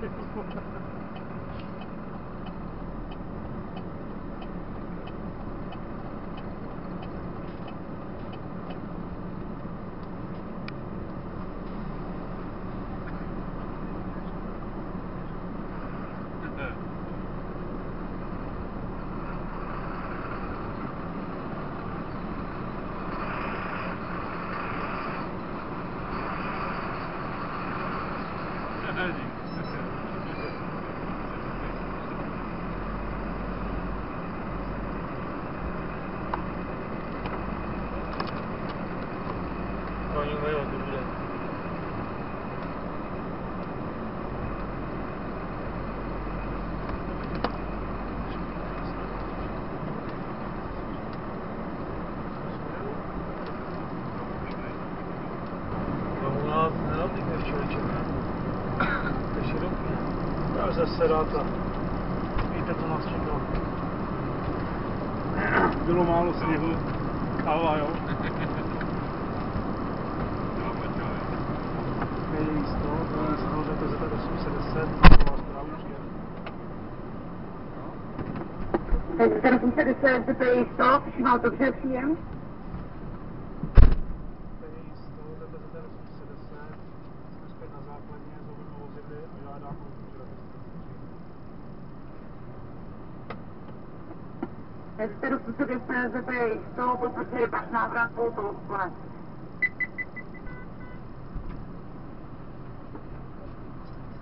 Oni mají odrůže. No u nás nenatýkneš člověče, ne? To je široký. Já už zase ráta. Víte, co nás čekalo. Bylo málo sněhu. Káva, jo? Nejisto, že to je ZT810, má zprávu příjem. ZT810, to je jisto, má dobře příjem. To je jisto, ZT810, jsme zpět na základně, zlovenou vozidly a žádám o ZT810, to je jisto, potvrdili pak návrat tohoto konec.